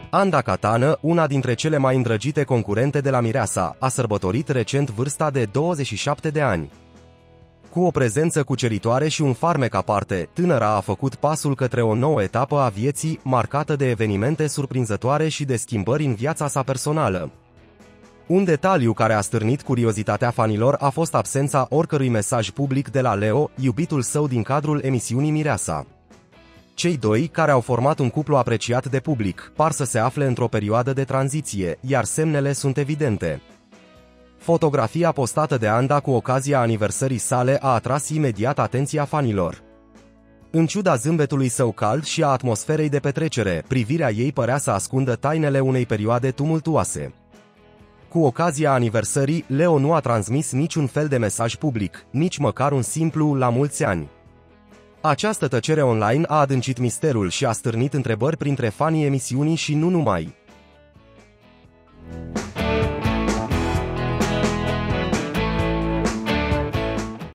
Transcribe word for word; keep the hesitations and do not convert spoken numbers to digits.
Anda Cattană, una dintre cele mai îndrăgite concurente de la Mireasa, a sărbătorit recent vârsta de douăzeci și șapte de ani. Cu o prezență cuceritoare și un farmec aparte, tânăra a făcut pasul către o nouă etapă a vieții, marcată de evenimente surprinzătoare și de schimbări în viața sa personală. Un detaliu care a stârnit curiozitatea fanilor a fost absența oricărui mesaj public de la Leo, iubitul său din cadrul emisiunii Mireasa. Cei doi, care au format un cuplu apreciat de public, par să se afle într-o perioadă de tranziție, iar semnele sunt evidente. Fotografia postată de Anda cu ocazia aniversării sale a atras imediat atenția fanilor. În ciuda zâmbetului său cald și a atmosferei de petrecere, privirea ei părea să ascundă tainele unei perioade tumultuoase. Cu ocazia aniversării, Leo nu a transmis niciun fel de mesaj public, nici măcar un simplu "la mulți ani". Această tăcere online a adâncit misterul și a stârnit întrebări printre fanii emisiunii și nu numai.